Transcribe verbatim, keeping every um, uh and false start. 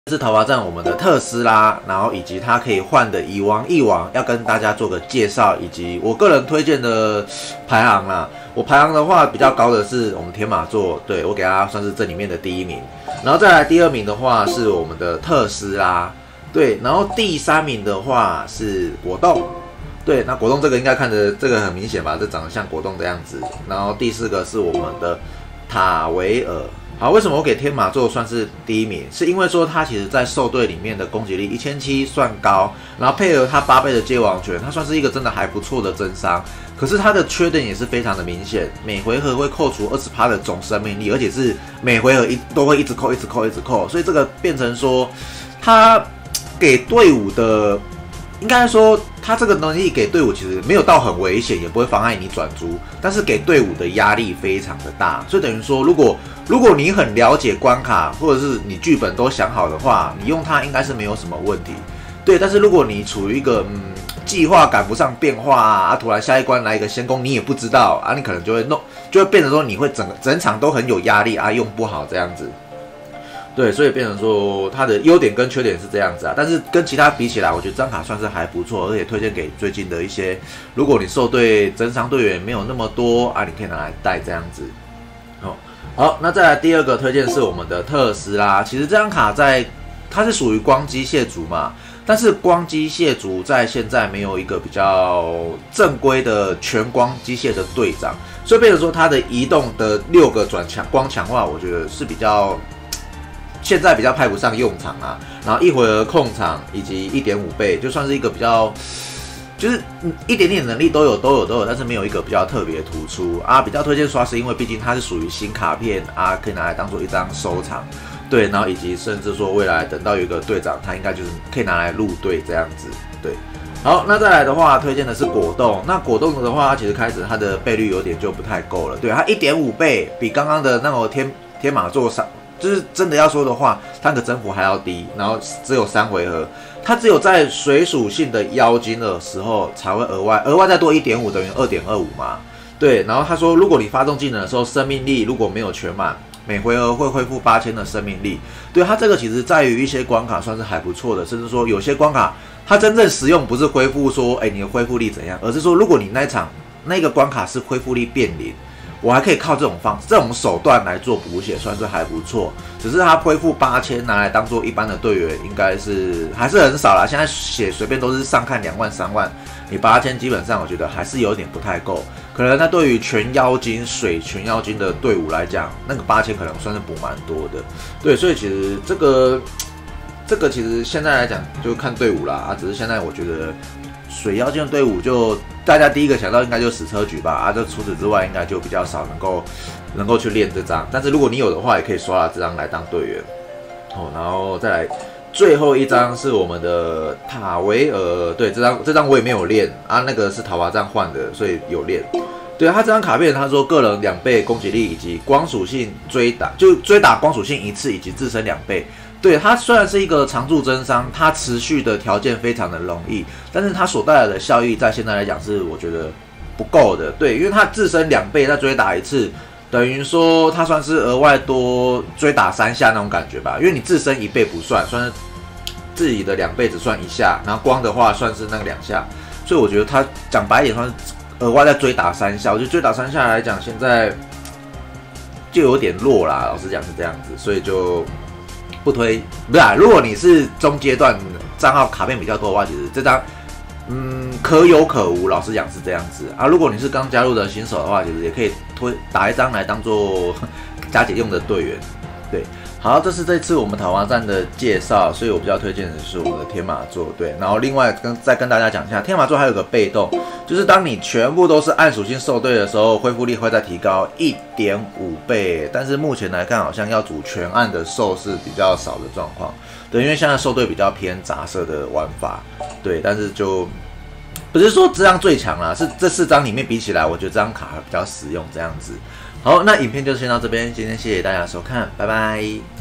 是桃花站我们的特斯拉，然后以及它可以换的蚁王、翼王，要跟大家做个介绍，以及我个人推荐的排行啦。我排行的话比较高的是我们天马座，对我给它算是这里面的第一名，然后再来第二名的话是我们的特斯拉，对，然后第三名的话是果冻。对，那果冻这个应该看着这个很明显吧，这长得像果冻的样子。然后第四个是我们的塔维尔。好，为什么我给天马座算是第一名？是因为说它其实在兽队里面的攻击力一千七算高，然后配合它八倍的接王权，它算是一个真的还不错的增伤。可是它的缺点也是非常的明显，每回合会扣除 百分之二十 的总生命力，而且是每回合一都会一直扣、一直扣、一直扣，所以这个变成说它给队伍的。应该说，他这个能力给队伍其实没有到很危险，也不会妨碍你转租，但是给队伍的压力非常的大，所以等于说，如果如果你很了解关卡，或者是你剧本都想好的话，你用它应该是没有什么问题。对，但是如果你处于一个嗯计划赶不上变化啊，啊突然下一关来一个先攻，你也不知道啊，你可能就会弄，就会变成说你会整个整场都很有压力啊，用不好这样子。对，所以变成说它的优点跟缺点是这样子啊，但是跟其他比起来，我觉得这张卡算是还不错，而且推荐给最近的一些，如果你受对增伤队员没有那么多啊，你可以拿来带这样子。哦，好，那再来第二个推荐是我们的特斯拉，其实这张卡在它是属于光机械族嘛，但是光机械族在现在没有一个比较正规的全光机械的队长，所以变成说它的移动的六个转强光强化，我觉得是比较。现在比较派不上用场啊，然后一回合控场以及 一点五倍，就算是一个比较，就是一点点能力都有都有都有，但是没有一个比较特别突出啊。比较推荐刷是因为毕竟它是属于新卡片啊，可以拿来当做一张收藏，对，然后以及甚至说未来等到有一个队长，他应该就是可以拿来入队这样子，对。好，那再来的话，推荐的是果冻。那果冻的话，它其实开始它的倍率有点就不太够了，对，它 一点五倍比刚刚的那个天天马座上。就是真的要说的话，它的增幅还要低，然后只有三回合，它只有在水属性的妖精的时候才会额外额外再多 一点五 等于 二点二五 嘛。对，然后他说，如果你发动技能的时候生命力如果没有全满，每回合会恢复八千的生命力。对，它这个其实在于一些关卡算是还不错的，甚至说有些关卡它真正实用不是恢复说，哎，你的恢复力怎样，而是说如果你那一场那个关卡是恢复力变零。我还可以靠这种方这种手段来做补血，算是还不错。只是他恢复八千拿来当做一般的队员，应该是还是很少啦。现在血随便都是上看两万三万，你八千基本上我觉得还是有点不太够。可能那对于全妖精水全妖精的队伍来讲，那个八千可能算是补蛮多的。对，所以其实这个这个其实现在来讲就看队伍啦啊，只是现在我觉得。水妖精的队伍就大家第一个想到应该就矢车局吧啊，这除此之外应该就比较少能够能够去练这张，但是如果你有的话，也可以刷这张来当队员哦。然后再来最后一张是我们的塔维尔，对，这张这张我也没有练啊，那个是桃花站换的，所以有练。对他这张卡片，他说个人两倍攻击力以及光属性追打，就追打光属性一次以及自身两倍。对，它虽然是一个常驻增伤，它持续的条件非常的容易，但是它所带来的效益在现在来讲是我觉得不够的。对，因为它自身两倍再追打一次，等于说它算是额外多追打三下那种感觉吧。因为你自身一倍不算，算是自己的两倍只算一下，然后光的话算是那个两下，所以我觉得它讲白一点算是额外再追打三下。我觉得追打三下来讲，现在就有点弱啦，老实讲是这样子，所以就。不推不是啊，如果你是中阶段账号卡片比较多的话，其实这张嗯可有可无，老实讲是这样子啊。如果你是刚加入的新手的话，其实也可以推打一张来当做加解用的队员。对，好，这是这次我们桃花站的介绍，所以我比较推荐的是我们的天马座。对，然后另外跟再跟大家讲一下，天马座还有个被动，就是当你全部都是暗属性受对的时候，恢复力会再提高 一点五倍。但是目前来看，好像要组全暗的受是比较少的状况。对，因为现在受对比较偏杂色的玩法。对，但是就不是说这张最强啦，是这四张里面比起来，我觉得这张卡比较实用这样子。好，那影片就先到这边，今天谢谢大家收看，拜拜。